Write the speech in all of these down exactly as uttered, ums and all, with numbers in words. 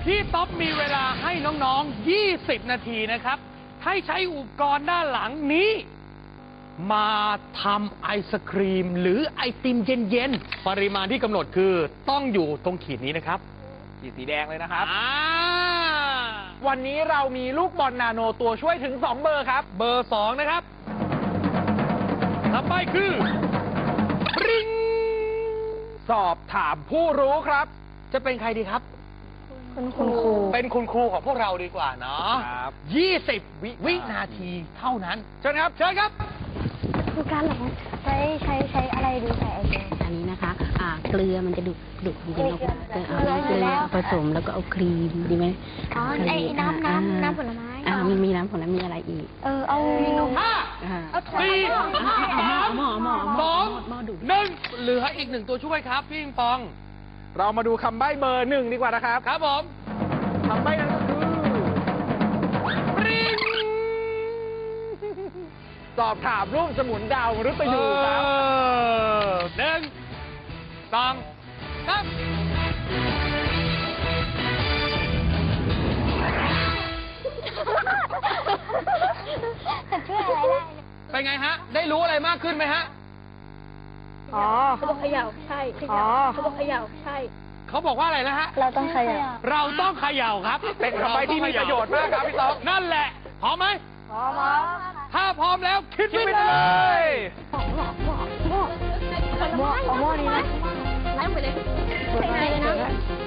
พี่ต๊อบมีเวลาให้น้องๆยี่สิบนาทีนะครับให้ใช้อุปกรณ์ด้านหลังนี้มาทำไอศครีมหรือไอติมเย็นๆปริมาณที่กำหนดคือต้องอยู่ตรงขีดนี้นะครับขีดสีแดงเลยนะครับอ่าวันนี้เรามีลูกบอลนาโนตัวช่วยถึงสองเบอร์ครับเบอร์สองนะครับต่อไปคือริงสอบถามผู้รู้ครับจะเป็นใครดีครับคุณครูเป็นคุณครูของพวกเราดีกว่าเนาะครับยี่สิบวิวินาทีเท่านั้นเชิญครับเชิญครับคือการแบบใช้ใช้ใช้อะไรดูใส่ไอเดียอันนี้นะคะอ่าเกลือมันจะดุดุจริงๆเอาเอาน้ำเกลือผสมแล้วก็เอาครีมดีไหมอ๋อไอ้น้ำน้ำน้ำผลไม้อ่ามีมีน้ำผลไม้มีอะไรอีกเออเอาห้าสี่สามสองหนึ่งเหลืออีกหนึ่งตัวช่วยครับพี่ปิงปองเรามาดูคำใบ้เบอร์หนึ่งดีกว่านะครับครับผมคำใบ้นั้นก็คือริงสอบถามรูปสมุนดาวมฤตยูครับหนึ่งสองสามช่วยอะไรได้เป็นไงฮะได้รู้อะไรมากขึ้นไหมฮะอ๋อเขาบอกเขย่าใช่อ๋อเขาบอกเขย่าใช่เขาบอกว่าอะไรนะฮะเราต้องเขย่าเราต้องเขย่าครับเป็นคำใบ้ที่มีประโยชน์มากครับพี่ต๊อกนั่นแหละพร้อมไหมพร้อมครับถ้าพร้อมแล้วคิดไปเลยหม้อหม้อหม้อหม้อหม้อนี้นะไล่ไปเลยใส่ไงเลยนะ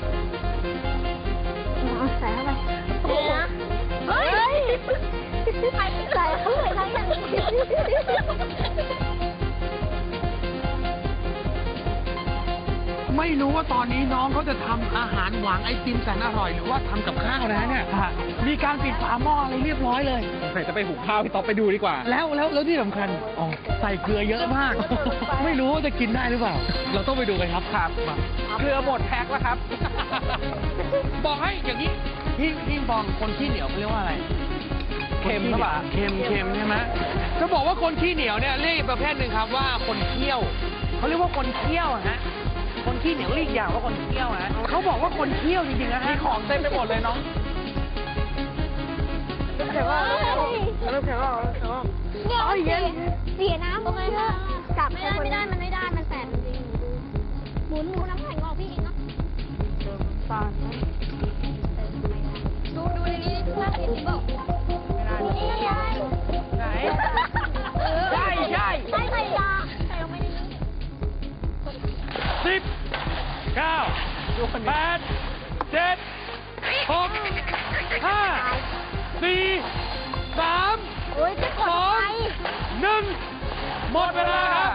ใส่เข้าไปเฮ้ยใส่ใส่เข้าไปทั้งอย่างไม่รู้ว่าตอนนี้น้องเขาจะทำอาหารหวานไอติมแสนอร่อยหรือว่าทำกับข้าวนะเนี่ยมีการปิดฝาหม้ออะไรเรียบร้อยเลยใส่จะไปหุงข้าวพี่ต๊อกไปดูดีกว่าแล้วแล้วแล้วที่สำคัญอ๋อใส่เกลือเยอะมากไม่รู้ว่าจะกินได้หรือเปล่าเราต้องไปดูกันครับครับเกลือหมดแพ็คแล้วครับบอกให้อย่างนี้พี่พี่บองคนขี้เหนียวเขาเรียกว่าอะไรเค็มหรือเปล่าเค็มเค็มใช่ไหมจะบอกว่าคนขี้เหนียวเนี่ยเรียกประเภทหนึ่งครับว่าคนเคี่ยวเขาเรียกว่าคนเคี่ยวฮะคนขี้เหนียวเรียกอย่างว่าคนเคี่ยวนะเขาบอกว่าคนเคี่ยวจริงๆนะมีของเต็มไปหมดเลยน้องเดี๋ยวว่าเดี๋ยวว่าเดี๋ยวว่าเย็นเสียน้ำทำไมคะกลับไม่ได้ไม่ได้มันไม่ได้มันแสบจริงหมุนหมุนน้ำแข็งออกพี่เองเนาะปาดูดูในนี้ภาพเห็นบอกนี่ไงไหนใช่ใช่ใช่ใส่ยาใส่ลงไปในนี้สิบเก้าแปดเจ็ดหกห้าสี่สามสองหนึ่งหมดเวลาครับ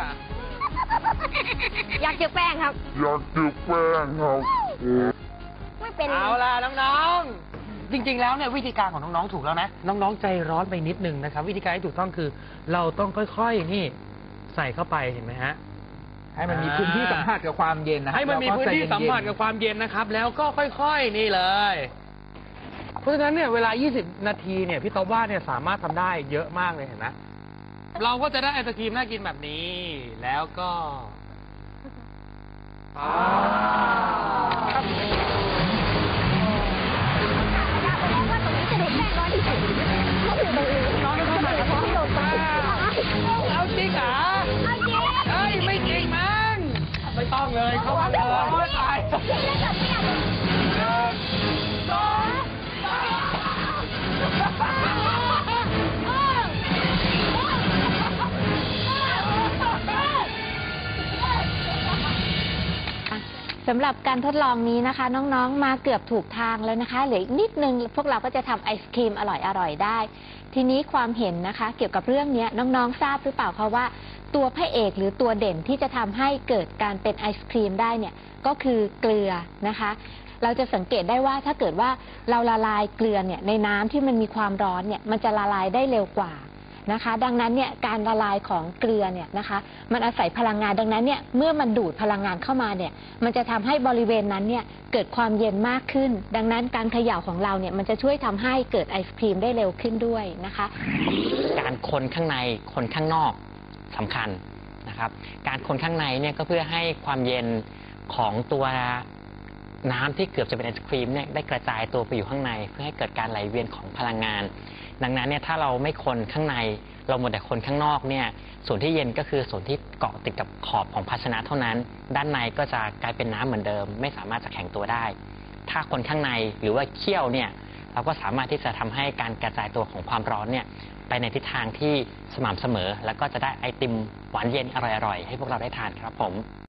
อยากเจอแป้งครับอยากเจอแป้งครับไม่เป็นเอาล่ะน้องๆจริงๆแล้วเนี่ยวิธีการของน้องๆถูกแล้วนะน้องๆใจร้อนไปนิดนึงนะครับวิธีการที่ถูกต้องคือเราต้องค่อยๆนี่ใส่เข้าไปเห็นไหมฮะให้มันมีพื้นที่สัมผัสกับความเย็นนะให้มันมีพื้นที่สัมผัสกับความเย็นนะครับแล้วก็ค่อยๆนี่เลยเพราะฉะนั้นเนี่ยเวลายี่สิบนาทีเนี่ยพี่ต๊อบว่าเนี่ยสามารถทำได้เยอะมากเลยเห็นไหมเราก็จะได้ไอศกรีมน่ากินแบบนี้แล้วก็น้องเข้ามาเอาจริงเหรอเอ้ยไม่จริงมั้งไม่ต้องเลยเข้ามาเลยตายสำหรับการทดลองนี้นะคะน้องๆมาเกือบถูกทางแล้วนะคะเหลืออีกนิดนึงพวกเราก็จะทำไอศครีมอร่อยๆได้ทีนี้ความเห็นนะคะเกี่ยวกับเรื่องนี้น้องๆทราบหรือเปล่าคะว่าตัวพระเอกหรือตัวเด่นที่จะทำให้เกิดการเป็นไอศครีมได้เนี่ยก็คือเกลือนะคะเราจะสังเกตได้ว่าถ้าเกิดว่าเราละลายเกลือเนี่ยในน้ำที่มันมีความร้อนเนี่ยมันจะละลายได้เร็วกว่านะคะดังนั้นเนี่ยการละลายของเกลือเนี่ยนะคะมันอาศัยพลังงานดังนั้นเนี่ยเมื่อมันดูดพลังงานเข้ามาเนี่ยมันจะทำให้บริเวณนั้นเนี่ยเกิดความเย็นมากขึ้นดังนั้นการเขย่าของเราเนี่ยมันจะช่วยทำให้เกิดไอศครีมได้เร็วขึ้นด้วยนะคะการคนข้างในคนข้างนอกสำคัญนะครับการคนข้างในเนี่ยก็เพื่อให้ความเย็นของตัวน้ำที่เกือบจะเป็นไอศครีมเนี่ยได้กระจายตัวไปอยู่ข้างในเพื่อให้เกิดการไหลเวียนของพลังงาน ดังนั้นเนี่ยถ้าเราไม่คนข้างในเราหมดแต่คนข้างนอกเนี่ยส่วนที่เย็นก็คือส่วนที่เกาะติดกับขอบของภาชนะเท่านั้นด้านในก็จะกลายเป็นน้ำเหมือนเดิมไม่สามารถจะแข็งตัวได้ถ้าคนข้างในหรือว่าเคี่ยวเนี่ยเราก็สามารถที่จะทำให้การกระจายตัวของความร้อนเนี่ยไปในทิศทางที่สม่ำเสมอแล้วก็จะได้ไอติมหวานเย็นอร่อยๆให้พวกเราได้ทานครับผม